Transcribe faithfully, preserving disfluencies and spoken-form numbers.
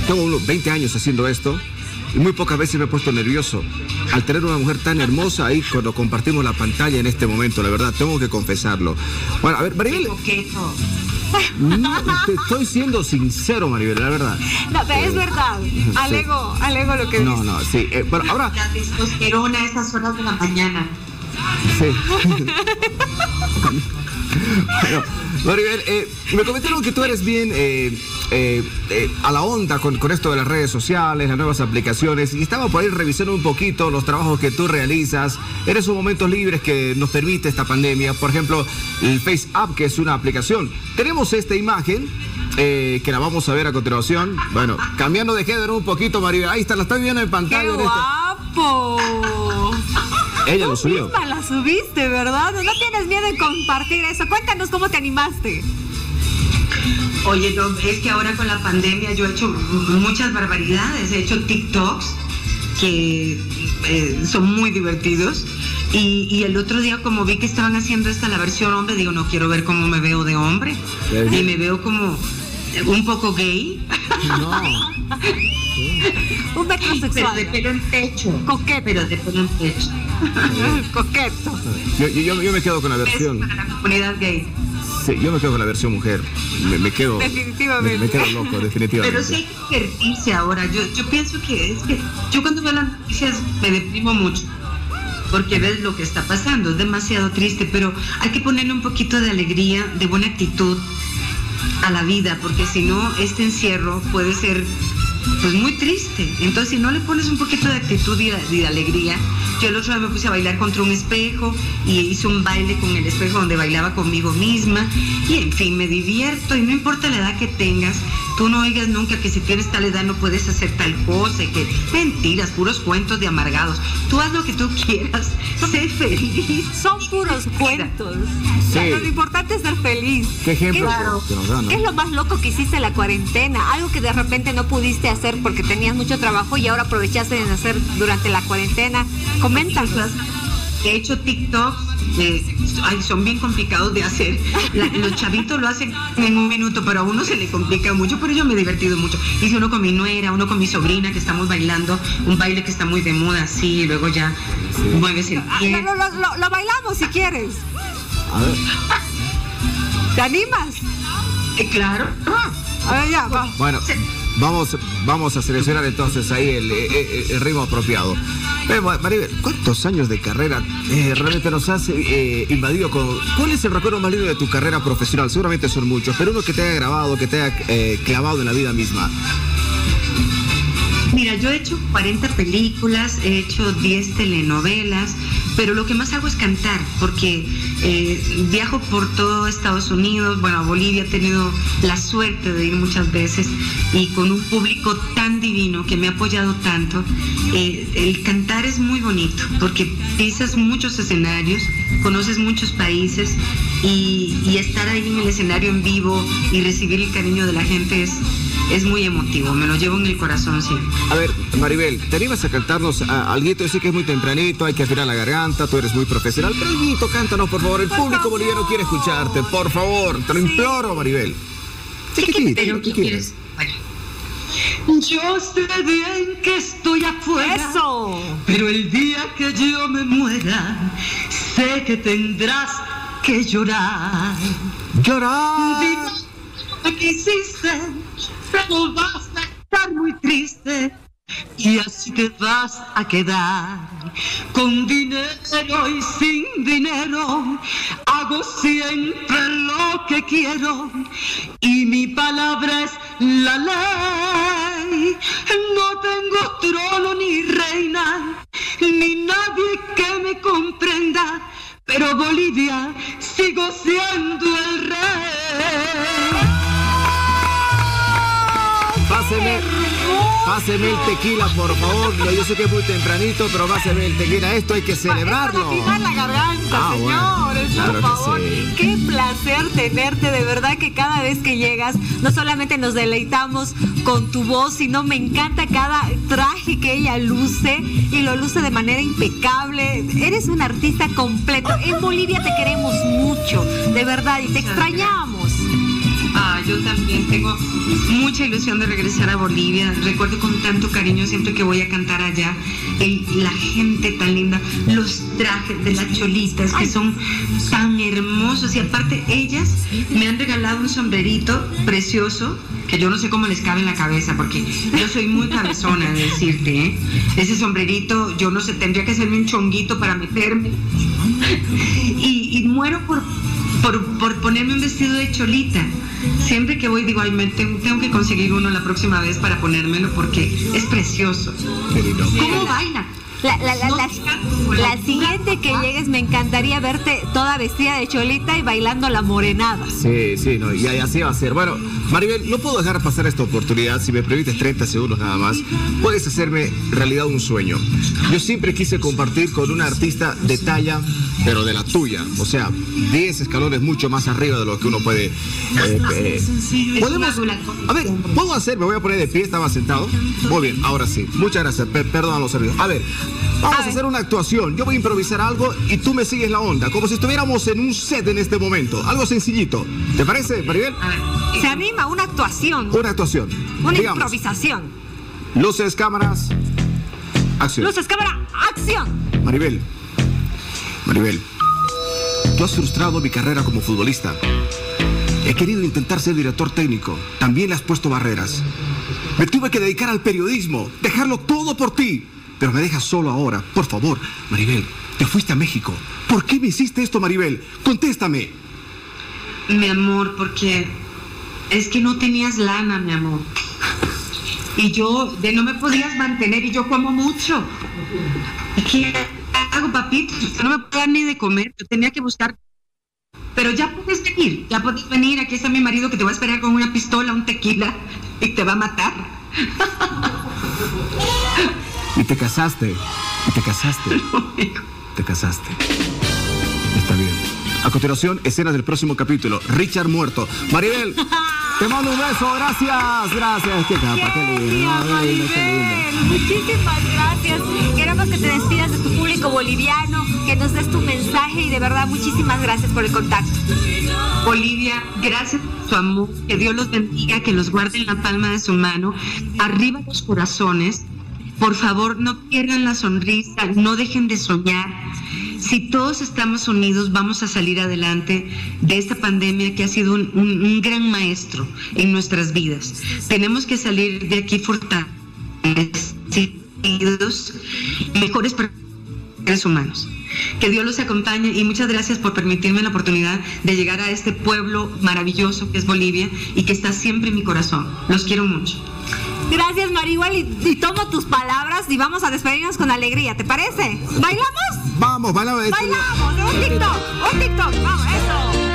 tengo unos veinte años haciendo esto y muy pocas veces me he puesto nervioso al tener una mujer tan hermosa ahí cuando compartimos la pantalla en este momento, la verdad, tengo que confesarlo. Bueno, a ver, Maribel. No, te estoy siendo sincero, Maribel, la verdad. No, pero es verdad. Alego, sí. alego lo que No, dices. no, sí. Eh, bueno, ahora. La testosterona a esas horas de la mañana. Sí. Bueno, Maribel, eh, me comentaron que tú eres bien eh, eh, eh, a la onda con, con esto de las redes sociales, las nuevas aplicaciones, y estaba por ahí revisando un poquito los trabajos que tú realizas en esos momentos libres que nos permite esta pandemia. Por ejemplo, el Face App, que es una aplicación. Tenemos esta imagen eh, que la vamos a ver a continuación. Bueno, cambiando de género un poquito, Maribel. Ahí está, la estoy viendo en pantalla. ¡Qué guapo! Ella lo subió. Tú misma la subiste, ¿verdad? No tienes miedo en compartir eso. Cuéntanos cómo te animaste. Oye, no, es que ahora con la pandemia yo he hecho muchas barbaridades. He hecho TikToks que eh, son muy divertidos. Y, y el otro día, como vi que estaban haciendo esta la versión hombre, digo, no quiero ver cómo me veo de hombre. Y me veo como un poco gay. No. Un metrosexual. Pero de pelo en pecho. Coqueto. Pero de pelo en pecho. Coqueto. Yo, yo, yo me quedo con la versión. Para la comunidad gay. Sí, yo me quedo con la versión mujer. Me, me quedo. Definitivamente. Me, me quedo loco, definitivamente. Pero sí hay que divertirse ahora. Yo, yo pienso que es que yo cuando veo las noticias me deprimo mucho. Porque ves lo que está pasando, es demasiado triste, pero hay que ponerle un poquito de alegría, de buena actitud a la vida, porque si no, este encierro puede ser pues muy triste. Entonces, si no le pones un poquito de actitud y de, y de alegría, yo el otro día me puse a bailar contra un espejo y hice un baile con el espejo donde bailaba conmigo misma y en fin, me divierto y no importa la edad que tengas, tú no oigas nunca que si tienes tal edad no puedes hacer tal cosa y que mentiras, puros cuentos de amargados. Tú haz lo que tú quieras, sé feliz. Son puros cuentos. Sí. Lo importante es ser feliz. ¿Qué ejemplo Claro. que nos da, no? ¿Qué es lo más loco que hiciste en la cuarentena? Algo que de repente no pudiste hacer porque tenías mucho trabajo y ahora aprovechaste de hacer durante la cuarentena. Coméntanos. He hecho TikTok, eh, ay, son bien complicados de hacer. La, los chavitos lo hacen en un minuto, pero a uno se le complica mucho, pero yo me he divertido mucho. Hice uno con mi nuera, uno con mi sobrina, que estamos bailando, un baile que está muy de moda, así, y luego ya sí. mueves el pie. Lo, lo, lo, lo bailamos si quieres. A ver. ¿Te animas? Eh, claro. A ver, ya, va. Bueno, vamos, vamos a seleccionar entonces ahí el, el, el ritmo apropiado. Eh, Maribel, ¿cuántos años de carrera eh, realmente nos has eh, invadido con... ¿Cuál es el recuerdo más lindo de tu carrera profesional? Seguramente son muchos, pero uno que te haya grabado, que te haya eh, clavado en la vida misma. Mira, yo he hecho cuarenta películas, he hecho diez telenovelas, pero lo que más hago es cantar, porque eh, viajo por todo Estados Unidos, bueno, a Bolivia he tenido la suerte de ir muchas veces y con un público tan divino que me ha apoyado tanto. Eh, el cantar es muy bonito, porque pisas muchos escenarios, conoces muchos países y, y estar ahí en el escenario en vivo y recibir el cariño de la gente es... Es muy emotivo, me lo llevo en el corazón, sí. A ver, Maribel, ¿te animas a cantarnos a, alguito? Yo sé que es muy tempranito, hay que afinar la garganta, tú eres muy profesional, pero alguito, cántanos, por favor. El por público favor. boliviano quiere escucharte, por favor. Te lo sí. imploro, Maribel. ¿Qué, ¿Qué, qué, ¿Pero ¿qué quieres? Bueno. Yo sé bien que estoy afuera, ¡eso! Pero el día que yo me muera, sé que tendrás que llorar. ¡Llorar! Dime lo que hiciste, pero vas a estar muy triste y así te vas a quedar con dinero y sin dinero. Hago siempre lo que quiero y mi palabra es la ley. No tengo trono ni reina ni nadie que me comprenda, pero Bolivia sigo siendo el rey. Páseme, páseme el tequila, por favor. Yo sé que es muy tempranito, pero páseme el tequila. Esto hay que celebrarlo. Para la garganta, ah, señores, bueno, por claro favor. Sí. Qué placer tenerte, de verdad que cada vez que llegas, no solamente nos deleitamos con tu voz, sino me encanta cada traje que ella luce y lo luce de manera impecable. Eres un artista completo. En Bolivia te queremos mucho, de verdad, y te extrañamos. Ah, yo también tengo mucha ilusión de regresar a Bolivia. Recuerdo con tanto cariño siempre que voy a cantar allá. El, la gente tan linda, los trajes de las cholitas que son tan hermosos. Y aparte ellas me han regalado un sombrerito precioso que yo no sé cómo les cabe en la cabeza, porque yo soy muy cabezona de decirte, ¿eh? Ese sombrerito, yo no sé, tendría que hacerme un chonguito para meterme. Y, y muero por, por, por ponerme un vestido de cholita. Siempre que voy digo, ay, me tengo, tengo que conseguir uno la próxima vez para ponérmelo porque es precioso. ¿Cómo baila? La, la, la, la, la siguiente que llegues me encantaría verte toda vestida de cholita y bailando la morenada. Sí, sí, no, y así va a ser. Bueno, Maribel, no puedo dejar pasar esta oportunidad. Si me permites treinta segundos nada más, puedes hacerme realidad un sueño. Yo siempre quise compartir con una artista de talla, pero de la tuya. O sea, diez escalones mucho más arriba de lo que uno puede... Eh, eh. ¿Podemos? A ver, ¿puedo hacer? Me voy a poner de pie, estaba sentado. Muy bien, ahora sí. Muchas gracias, per perdón a los servidores. A ver, vamos a, a hacer una actuación. Yo voy a improvisar algo y tú me sigues la onda, como si estuviéramos en un set en este momento. Algo sencillito. ¿Te parece, Maribel? Se anima una actuación. Una actuación. Una Digamos. improvisación. Luces, cámaras, acción. Luces, cámara, acción. Maribel. Maribel, tú has frustrado mi carrera como futbolista. He querido intentar ser director técnico. También le has puesto barreras. Me tuve que dedicar al periodismo, dejarlo todo por ti. Pero me dejas solo ahora. Por favor, Maribel, te fuiste a México. ¿Por qué me hiciste esto, Maribel? Contéstame. Mi amor, porque es que no tenías lana, mi amor. Y yo, de no me podías mantener y yo como mucho. ¿Qué hago, papito? Usted no me puede dar ni de comer. Yo tenía que buscar. Pero ya puedes venir, ya puedes venir. Aquí está mi marido que te va a esperar con una pistola, un tequila y te va a matar. Y te casaste, y te casaste, no, te casaste. Está bien. A continuación, escenas del próximo capítulo. Richard muerto. Maribel, te mando un beso, gracias, gracias. Qué capa, qué lindo. Maribel, qué lindo. Muchísimas gracias. Queremos que te despidas de tu público boliviano, que nos des tu mensaje y de verdad muchísimas gracias por el contacto. Bolivia, gracias por su amor, que Dios los bendiga, que los guarde en la palma de su mano. Arriba los corazones. Por favor, no pierdan la sonrisa, no dejen de soñar. Si todos estamos unidos, vamos a salir adelante de esta pandemia que ha sido un, un, un gran maestro en nuestras vidas. Tenemos que salir de aquí fortalecidos, mejores seres humanos. Que Dios los acompañe y muchas gracias por permitirme la oportunidad de llegar a este pueblo maravilloso que es Bolivia y que está siempre en mi corazón. Los quiero mucho. Gracias, Maribel, y, y tomo tus palabras y vamos a despedirnos con alegría, ¿te parece? ¿Bailamos? Vamos, bailamos. Bailamos, un TikTok, un TikTok, vamos, eso.